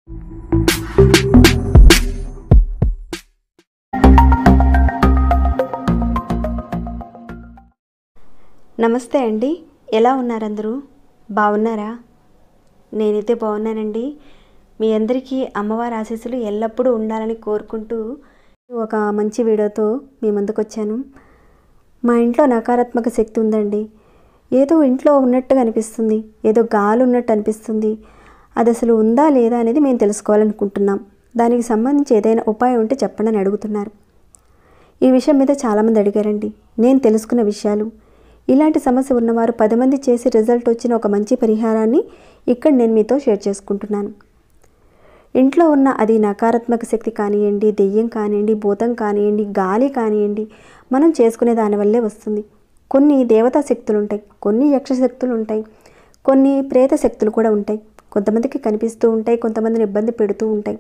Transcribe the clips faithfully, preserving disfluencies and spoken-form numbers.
నమస్తే అండి, ఎలా ఉన్నారు అందరూ? బాగున్నారా? నేనైతే బాగున్నానండి. మీ అందరికీ అమ్మవారి ఆశీస్సులు ఎల్లప్పుడూ ఉండాలని కోరుకుంటూ ఒక మంచి వీడియోతో మీ ముందుకు వచ్చాను. మా ఇంట్లో నకారాత్మక శక్తి ఉందండి. ఏదో ఇంట్లో ఉన్నట్టుగా అనిపిస్తుంది, ఏదో గాలి ఉన్నట్టు అనిపిస్తుంది. అది అసలు ఉందా లేదా అనేది మేము తెలుసుకోవాలనుకుంటున్నాం. దానికి సంబంధించి ఏదైనా ఉపాయం ఉంటే చెప్పండి అని అడుగుతున్నారు. ఈ విషయం మీద చాలామంది అడిగారండి. నేను తెలుసుకున్న విషయాలు, ఇలాంటి సమస్య ఉన్నవారు పది మంది చేసి రిజల్ట్ వచ్చిన ఒక మంచి పరిహారాన్ని ఇక్కడ నేను మీతో షేర్ చేసుకుంటున్నాను. ఇంట్లో ఉన్న అది నకారాత్మక శక్తి కానివ్వండి, దెయ్యం కానివ్వండి, భూతం కానివ్వండి, గాలి కానివ్వండి, మనం చేసుకునే దానివల్లే వస్తుంది. కొన్ని దేవతా శక్తులు ఉంటాయి, కొన్ని యక్ష శక్తులు ఉంటాయి, కొన్ని ప్రేత శక్తులు కూడా ఉంటాయి. కొంతమందికి కనిపిస్తూ ఉంటాయి, కొంతమందిని ఇబ్బంది పెడుతూ ఉంటాయి.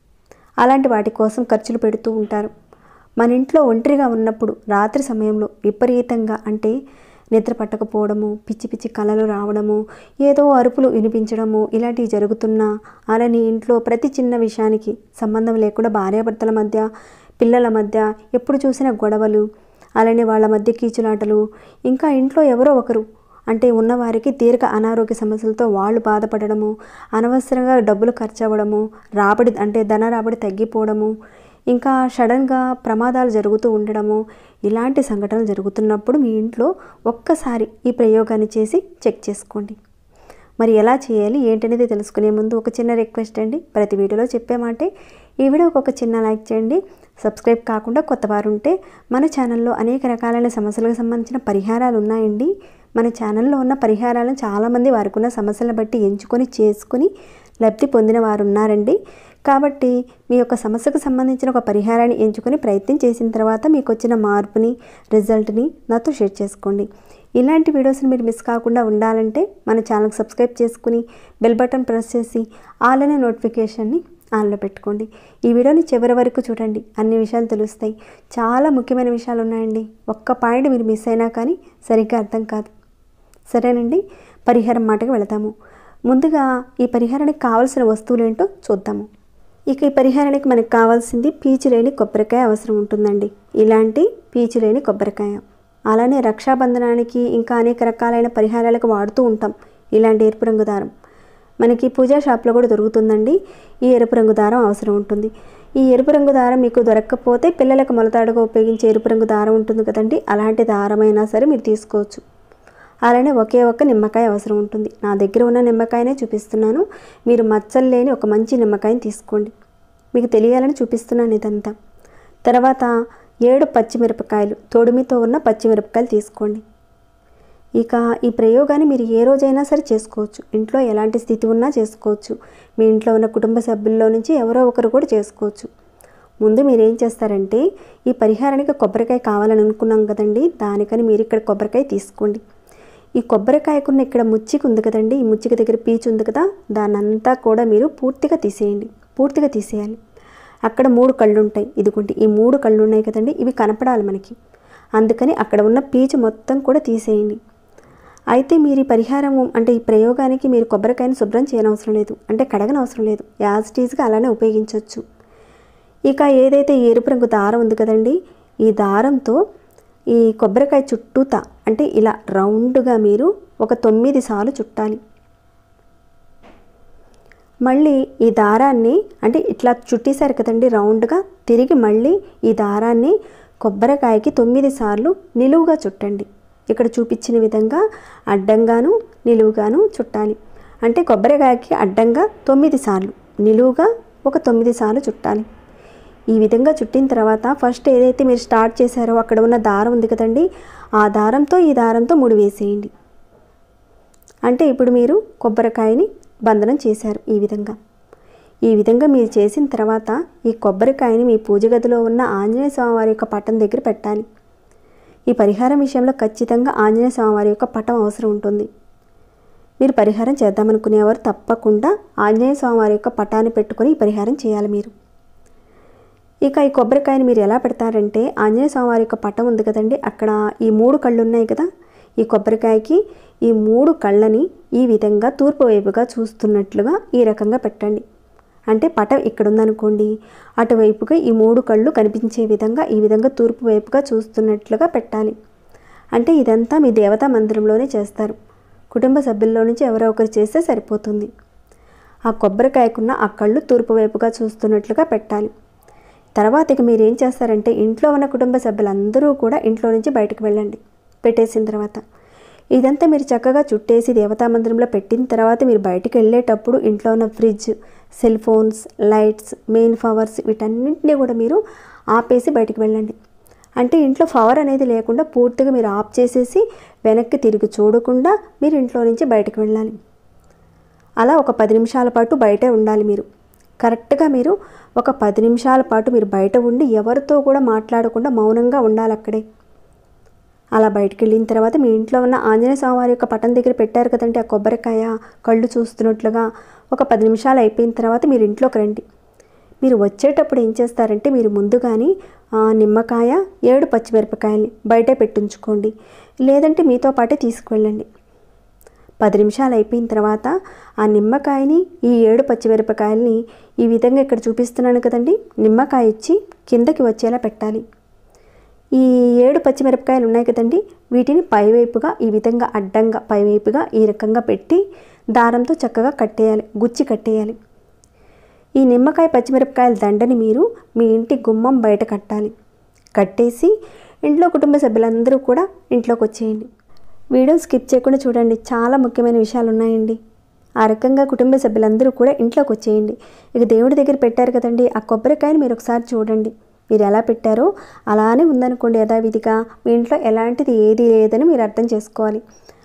అలాంటి వాటి కోసం ఖర్చులు పెడుతూ ఉంటారు. మన ఇంట్లో ఒంటరిగా ఉన్నప్పుడు రాత్రి సమయంలో విపరీతంగా అంటే నిద్ర పట్టకపోవడము, పిచ్చి పిచ్చి కళలు రావడము, ఏదో అరుపులు వినిపించడము, ఇలాంటివి జరుగుతున్నా, అలానే ఇంట్లో ప్రతి చిన్న విషయానికి సంబంధం లేకుండా భార్యాభర్తల మధ్య, పిల్లల మధ్య ఎప్పుడు చూసినా గొడవలు, అలానే వాళ్ళ మధ్య కీచులాటలు, ఇంకా ఇంట్లో ఎవరో ఒకరు అంటే ఉన్నవారికి దీర్ఘ అనారోగ్య సమస్యలతో వాళ్ళు బాధపడడము, అనవసరంగా డబ్బులు ఖర్చు అవ్వడము, రాబడి అంటే ధన రాబడి తగ్గిపోవడము, ఇంకా సడన్గా ప్రమాదాలు జరుగుతూ ఉండడము, ఇలాంటి సంఘటనలు జరుగుతున్నప్పుడు మీ ఇంట్లో ఒక్కసారి ఈ ప్రయోగాన్ని చేసి చెక్ చేసుకోండి. మరి ఎలా చేయాలి ఏంటనేది తెలుసుకునే ముందు ఒక చిన్న రిక్వెస్ట్ అండి. ప్రతి వీడియోలో చెప్పే మాటే, ఈ వీడియోకి ఒక చిన్న లైక్ చేయండి. సబ్స్క్రైబ్ కాకుండా కొత్త వారు ఉంటే మన ఛానల్లో అనేక రకాలైన సమస్యలకు సంబంధించిన పరిహారాలు ఉన్నాయండి. మన ఛానల్లో ఉన్న పరిహారాలను చాలామంది వారికి ఉన్న సమస్యలను బట్టి ఎంచుకొని చేసుకుని లబ్ధి పొందిన వారు ఉన్నారండి. కాబట్టి మీ యొక్క సమస్యకు సంబంధించిన ఒక పరిహారాన్ని ఎంచుకొని ప్రయత్నం చేసిన తర్వాత మీకు వచ్చిన మార్పుని, రిజల్ట్ని నాతో షేర్ చేసుకోండి. ఇలాంటి వీడియోస్ని మీరు మిస్ కాకుండా ఉండాలంటే మన ఛానల్కి సబ్స్క్రైబ్ చేసుకుని బెల్ బటన్ ప్రెస్ చేసి ఆల్ అనే నోటిఫికేషన్ని ఆన్లో పెట్టుకోండి. ఈ వీడియోని చివరి వరకు చూడండి, అన్ని విషయాలు తెలుస్తాయి. చాలా ముఖ్యమైన విషయాలు ఉన్నాయండి. ఒక్క పాయింట్ మీరు మిస్ అయినా కానీ సరిగ్గా అర్థం కాదు. సరేనండి, పరిహారం మాటకు వెళతాము. ముందుగా ఈ పరిహారానికి కావాల్సిన వస్తువులు ఏంటో చూద్దాము. ఇక ఈ పరిహారానికి మనకు కావాల్సింది పీచు లేని కొబ్బరికాయ అవసరం ఉంటుందండి. ఇలాంటి పీచు లేని కొబ్బరికాయ. అలానే రక్షాబంధనానికి ఇంకా అనేక రకాలైన పరిహారాలకు వాడుతూ ఉంటాం ఇలాంటి ఎరుపు రంగు దారం. మనకి పూజా షాప్లో కూడా దొరుకుతుందండి. ఈ ఎరుపు రంగు దారం అవసరం ఉంటుంది. ఈ ఎరుపు రంగు దారం మీకు దొరకకపోతే పిల్లలకు మొలతాడుగా ఉపయోగించే ఎరుపు రంగు దారం ఉంటుంది కదండి, అలాంటి దారమైనా సరే మీరు తీసుకోవచ్చు. అలానే ఒకే ఒక్క నిమ్మకాయ అవసరం ఉంటుంది. నా దగ్గర ఉన్న నిమ్మకాయనే చూపిస్తున్నాను. మీరు మచ్చలు లేని ఒక మంచి నిమ్మకాయని తీసుకోండి. మీకు తెలియాలని చూపిస్తున్నాను ఇదంతా. తర్వాత ఏడు పచ్చిమిరపకాయలు, తొడిమితో ఉన్న పచ్చిమిరపకాయలు తీసుకోండి. ఇక ఈ ప్రయోగాన్ని మీరు ఏ రోజైనా సరే చేసుకోవచ్చు. ఇంట్లో ఎలాంటి స్థితి ఉన్నా చేసుకోవచ్చు. మీ ఇంట్లో ఉన్న కుటుంబ సభ్యుల్లో నుంచి ఎవరో ఒకరు కూడా చేసుకోవచ్చు. ముందు మీరు ఏం చేస్తారంటే, ఈ పరిహారానికి కొబ్బరికాయ కావాలని అనుకున్నాం కదండి, దానికని మీరు ఇక్కడ కొబ్బరికాయ తీసుకోండి. ఈ కొబ్బరికాయకున్న ఇక్కడ ముచ్చిక ఉంది కదండి, ఈ ముచ్చిక దగ్గర పీచు ఉంది కదా, దానంతా కూడా మీరు పూర్తిగా తీసేయండి. పూర్తిగా తీసేయాలి. అక్కడ మూడు కళ్ళు ఉంటాయి. ఇదిగోండి ఈ మూడు కళ్ళు ఉన్నాయి కదండి, ఇవి కనపడాలి మనకి. అందుకని అక్కడ ఉన్న పీచు మొత్తం కూడా తీసేయండి. అయితే మీరు ఈ పరిహారం అంటే ఈ ప్రయోగానికి మీరు కొబ్బరికాయని శుభ్రం చేయనవసరం లేదు, అంటే కడగనవసరం లేదు. యాజ్ టీజ్గా అలానే ఉపయోగించవచ్చు. ఇక ఏదైతే ఈ ఎరుపు రంగు దారం ఉంది కదండి, ఈ దారంతో ఈ కొబ్బరికాయ చుట్టూతా అంటే ఇలా రౌండ్గా మీరు ఒక తొమ్మిది సార్లు చుట్టాలి. మళ్ళీ ఈ దారాన్ని అంటే ఇట్లా చుట్టేశారు కదండి రౌండ్గా, తిరిగి మళ్ళీ ఈ దారాన్ని కొబ్బరికాయకి తొమ్మిది సార్లు నిలువుగా చుట్టండి. ఇక్కడ చూపించిన విధంగా అడ్డంగాను నిలువుగాను చుట్టాలి. అంటే కొబ్బరికాయకి అడ్డంగా తొమ్మిది సార్లు, నిలువుగా ఒక తొమ్మిది సార్లు చుట్టాలి. ఈ విధంగా చుట్టిన తర్వాత ఫస్ట్ ఏదైతే మీరు స్టార్ట్ చేశారో అక్కడ ఉన్న దారం ఉంది కదండి, ఆ దారంతో ఈ దారంతో ముడి వేసేయండి. అంటే ఇప్పుడు మీరు కొబ్బరికాయని బంధనం చేశారు. ఈ విధంగా ఈ విధంగా మీరు చేసిన తర్వాత ఈ కొబ్బరికాయని మీ పూజ గదిలో ఉన్న ఆంజనేయ స్వామివారి యొక్క పటం దగ్గర పెట్టాలి. ఈ పరిహారం విషయంలో ఖచ్చితంగా ఆంజనేయ స్వామివారి యొక్క పటం అవసరం ఉంటుంది. మీరు పరిహారం చేద్దామనుకునేవారు తప్పకుండా ఆంజనేయ స్వామివారి యొక్క పటాన్ని పెట్టుకొని ఈ పరిహారం చేయాలి మీరు. ఇక ఈ కొబ్బరికాయని మీరు ఎలా పెడతారంటే, ఆంజనేయ స్వామివారి యొక్క పటం ఉంది కదండి, అక్కడ ఈ మూడు కళ్ళు ఉన్నాయి కదా, ఈ కొబ్బరికాయకి ఈ మూడు కళ్ళని ఈ విధంగా తూర్పు వైపుగా చూస్తున్నట్లుగా ఈ రకంగా పెట్టండి. అంటే పటం ఇక్కడ ఉందనుకోండి, అటువైపుగా ఈ మూడు కళ్ళు కనిపించే విధంగా ఈ విధంగా తూర్పు వైపుగా చూస్తున్నట్లుగా పెట్టాలి. అంటే ఇదంతా మీ దేవతా మందిరంలోనే చేస్తారు. కుటుంబ సభ్యుల్లో నుంచి ఎవరో ఒకరు చేస్తే సరిపోతుంది. ఆ కొబ్బరికాయకున్న ఆ కళ్ళు తూర్పు వైపుగా చూస్తున్నట్లుగా పెట్టాలి. తర్వాత ఇక మీరు ఏం చేస్తారంటే ఇంట్లో ఉన్న కుటుంబ సభ్యులందరూ కూడా ఇంట్లో నుంచి బయటకు వెళ్ళండి. పెట్టేసిన తర్వాత ఇదంతా మీరు చక్కగా చుట్టేసి దేవతా మందిరంలో పెట్టిన తర్వాత మీరు బయటికి వెళ్ళేటప్పుడు ఇంట్లో ఉన్న fridge, cell phones, lights, main powers వీటన్నింటినీ కూడా మీరు ఆపేసి బయటికి వెళ్ళండి. అంటే ఇంట్లో పవర్ అనేది లేకుండా పూర్తిగా మీరు ఆఫ్ చేసేసి వెనక్కి తిరిగి చూడకుండా మీరు ఇంట్లో నుంచి బయటకు వెళ్ళాలి. అలా ఒక పది నిమిషాల పాటు బయటే ఉండాలి. మీరు కరెక్ట్గా మీరు ఒక పది నిమిషాల పాటు మీరు బయట ఉండి ఎవరితో కూడా మాట్లాడకుండా మౌనంగా ఉండాలి అక్కడే. అలా బయటికి వెళ్ళిన తర్వాత మీ ఇంట్లో ఉన్న ఆంజనేయ స్వామివారి యొక్క పటం దగ్గర పెట్టారు కదండి ఆ కొబ్బరికాయ కళ్ళు చూస్తున్నట్లుగా ఒక పది నిమిషాలు అయిపోయిన తర్వాత మీరు ఇంట్లోకి రండి. మీరు వచ్చేటప్పుడు ఏం చేస్తారంటే మీరు ముందుగాని నిమ్మకాయ, ఏడు పచ్చిమిరపకాయలు బయటే పెట్టించుకోండి, లేదంటే మీతో పాటే తీసుకువెళ్ళండి. పది నిమిషాలు అయిపోయిన తర్వాత ఆ నిమ్మకాయని, ఈ ఏడు పచ్చిమిరపకాయలని ఈ విధంగా ఇక్కడ చూపిస్తున్నాను కదండి, నిమ్మకాయ ఇచ్చి కిందకి వచ్చేలా పెట్టాలి. ఈ ఏడు పచ్చిమిరపకాయలు ఉన్నాయి కదండి, వీటిని పైవైపుగా ఈ విధంగా అడ్డంగా పైవైపుగా ఈ రకంగా పెట్టి దారంతో చక్కగా కట్టేయాలి, గుచ్చి కట్టేయాలి. ఈ నిమ్మకాయ పచ్చిమిరపకాయల దండని మీరు మీ ఇంటి గుమ్మం బయట కట్టాలి. కట్టేసి ఇంట్లో కుటుంబ సభ్యులందరూ కూడా ఇంట్లోకి వచ్చేయండి. వీడియో స్కిప్ చేయకుండా చూడండి, చాలా ముఖ్యమైన విషయాలు ఉన్నాయండి. ఆ రకంగా కుటుంబ సభ్యులందరూ కూడా ఇంట్లోకి వచ్చేయండి. ఇక దేవుడి దగ్గర పెట్టారు కదండి ఆ కొబ్బరికాయని మీరు ఒకసారి చూడండి, మీరు ఎలా పెట్టారో అలానే ఉందనుకోండి యథావిధిగా. మీ ఇంట్లో ఎలాంటిది ఏది లేదని మీరు అర్థం చేసుకోవాలి.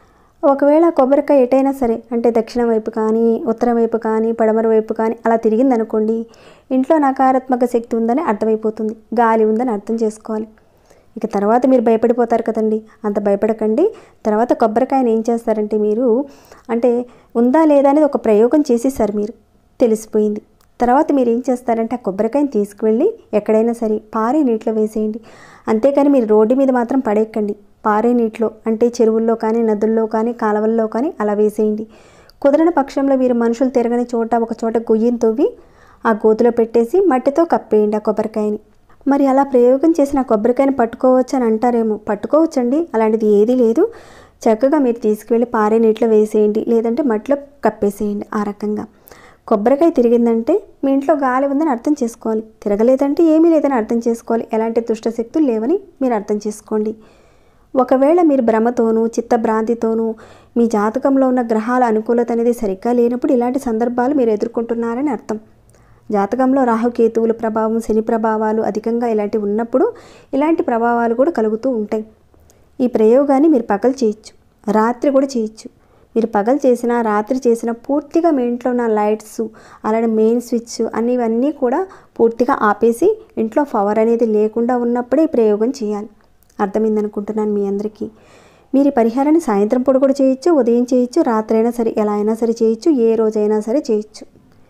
ఒకవేళ కొబ్బరికాయ ఎటైనా సరే అంటే దక్షిణం వైపు కానీ, ఉత్తరం వైపు కానీ, పడమర వైపు కానీ అలా తిరిగిందనుకోండి, ఇంట్లో నకారాత్మక శక్తి ఉందని అర్థమైపోతుంది, గాలి ఉందని అర్థం చేసుకోవాలి. ఇక తర్వాత మీరు భయపడిపోతారు కదండి, అంత భయపడకండి. తర్వాత కొబ్బరికాయని ఏం చేస్తారంటే మీరు అంటే ఉందా లేదా అనేది ఒక ప్రయోగం చేసేసారు, మీరు తెలిసిపోయింది. తర్వాత మీరు ఏం చేస్తారంటే ఆ కొబ్బరికాయని తీసుకువెళ్ళి ఎక్కడైనా సరే పారే నీటిలో వేసేయండి. అంతేకాని మీరు రోడ్డు మీద మాత్రం పడేయకండి, పారే నీటిలో అంటే చెరువుల్లో కానీ, నదుల్లో కానీ, కాలువల్లో కానీ అలా వేసేయండి. కుదరని పక్షంలో మీరు మనుషులు తిరగని చోట ఒక చోట గొయ్యిని తవ్వి ఆ గోతులో పెట్టేసి మట్టితో కప్పేయండి ఆ కొబ్బరికాయని. మరి అలా ప్రయోగం చేసిన కొబ్బరికాయని పట్టుకోవచ్చు అని అంటారేమో, పట్టుకోవచ్చండి, అలాంటిది ఏదీ లేదు. చక్కగా మీరు తీసుకువెళ్ళి పారే నీటిలో వేసేయండి, లేదంటే మట్టిలో కప్పేసేయండి. ఆ రకంగా కొబ్బరికాయ తిరిగిందంటే మీ ఇంట్లో గాలి ఉందని అర్థం చేసుకోవాలి, తిరగలేదంటే ఏమీ లేదని అర్థం చేసుకోవాలి, ఎలాంటి దుష్టశక్తులు లేవని మీరు అర్థం చేసుకోండి. ఒకవేళ మీరు భ్రమతోనూ చిత్తభ్రాంతితోనూ మీ జాతకంలో ఉన్న గ్రహాల అనుకూలత అనేది సరిగ్గా లేనప్పుడు ఇలాంటి సందర్భాలు మీరు ఎదుర్కొంటున్నారని అర్థం. జాతకంలో రాహుకేతువుల ప్రభావం, శని ప్రభావాలు అధికంగా ఇలాంటివి ఉన్నప్పుడు ఇలాంటి ప్రభావాలు కూడా కలుగుతూ ఉంటాయి. ఈ ప్రయోగాన్ని మీరు పగలు చేయొచ్చు, రాత్రి కూడా చేయొచ్చు. మీరు పగలు చేసినా రాత్రి చేసినా పూర్తిగా మీ ఇంట్లో ఉన్న లైట్స్ అలానే మెయిన్ స్విచ్ అన్నీ ఇవన్నీ కూడా పూర్తిగా ఆపేసి ఇంట్లో పవర్ అనేది లేకుండా ఉన్నప్పుడే ఈ ప్రయోగం చేయాలి. అర్థమైందనుకుంటున్నాను మీ అందరికీ. మీరు ఈ పరిహారాన్ని సాయంత్రం పూట కూడా చేయొచ్చు, ఉదయం చేయొచ్చు, రాత్రి అయినా సరే ఎలా అయినా సరే చేయొచ్చు, ఏ రోజైనా సరే చేయొచ్చు.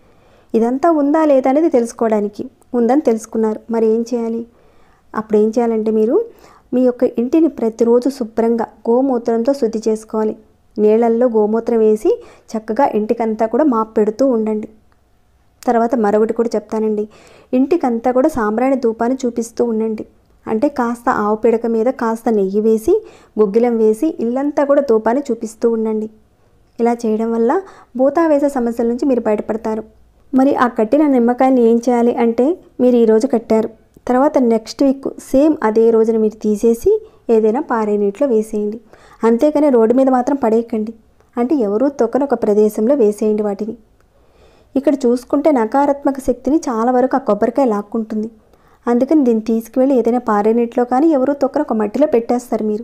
ఇదంతా ఉందా లేదా అనేది తెలుసుకోవడానికి. ఉందని తెలుసుకున్నారు, మరి ఏం చేయాలి? అప్పుడు ఏం చేయాలంటే మీరు మీ యొక్క ఇంటిని ప్రతిరోజు శుభ్రంగా గోమూత్రంతో శుద్ధి చేసుకోవాలి. నీళ్ళల్లో గోమూత్రం వేసి చక్కగా ఇంటికంతా కూడా మాప్ పెడుతూ ఉండండి. తర్వాత మరొకటి కూడా చెప్తానండి, ఇంటికంతా కూడా సాంబ్రాణి ధూపాన్ని చూపిస్తూ ఉండండి. అంటే కాస్త ఆవు పిడక మీద కాస్త నెయ్యి వేసి గుగ్గిలం వేసి ఇల్లంతా కూడా ధూపాన్ని చూపిస్తూ ఉండండి. ఇలా చేయడం వల్ల భూతావేశ సమస్యల నుంచి మీరు బయటపడతారు. మరి ఆ కట్టిన నిమ్మకాయని ఏం చేయాలి అంటే మీరు ఈరోజు కట్టారు, తర్వాత నెక్స్ట్ వీక్ సేమ్ అదే రోజున మీరు తీసేసి ఏదైనా పారే నీటిలో వేసేయండి. అంతేకాని రోడ్డు మీద మాత్రం పడేయకండి, అంటే ఎవరూ తొక్కని ఒక ప్రదేశంలో వేసేయండి వాటిని. ఇక్కడ చూసుకుంటే నకారాత్మక శక్తిని చాలా వరకు ఆ కొబ్బరికాయ లాక్కుంటుంది. అందుకని దీన్ని తీసుకువెళ్ళి ఏదైనా పారే నీటిలో కానీ ఎవరూ తొక్కని ఒక మట్టిలో పెట్టేస్తారు మీరు.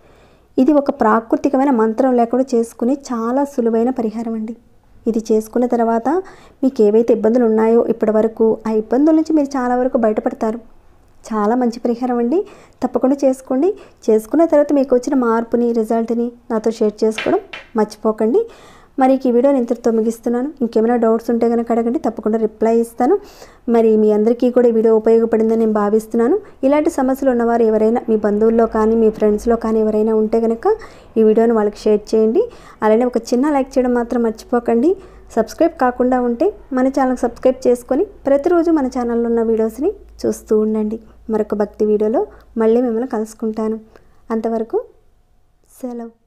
ఇది ఒక ప్రాకృతికమైన మంత్రం లేకుండా చేసుకునే చాలా సులువైన పరిహారం అండి. ఇది చేసుకున్న తర్వాత మీకు ఏవైతే ఇబ్బందులు ఉన్నాయో ఇప్పటి వరకు ఆ ఇబ్బందుల నుంచి మీరు చాలా వరకు బయటపడతారు. చాలా మంచి పరిహారం అండి, తప్పకుండా చేసుకోండి. చేసుకున్న తర్వాత మీకు వచ్చిన మార్పుని, రిజల్ట్ని నాతో షేర్ చేసుకోవడం మర్చిపోకండి. మరి ఈ వీడియోని ఇంతటితో ముగిస్తున్నాను. ఇంకేమైనా డౌట్స్ ఉంటే కనుక అడగండి, తప్పకుండా రిప్లై ఇస్తాను. మరి మీ అందరికీ కూడా ఈ వీడియో ఉపయోగపడిందని నేను భావిస్తున్నాను. ఇలాంటి సమస్యలు ఉన్నవారు ఎవరైనా మీ బంధువుల్లో కానీ మీ ఫ్రెండ్స్లో కానీ ఎవరైనా ఉంటే కనుక ఈ వీడియోని వాళ్ళకి షేర్ చేయండి. అలానే ఒక చిన్న లైక్ చేయడం మాత్రం మర్చిపోకండి. సబ్స్క్రైబ్ కాకుండా ఉంటే మన ఛానల్ సబ్స్క్రైబ్ చేసుకొని ప్రతిరోజు మన ఛానల్లో ఉన్న వీడియోస్ని చూస్తూ ఉండండి. మరొక భక్తి వీడియోలో మళ్ళీ మిమ్మల్ని కలుసుకుంటాను. అంతవరకు సెలవు.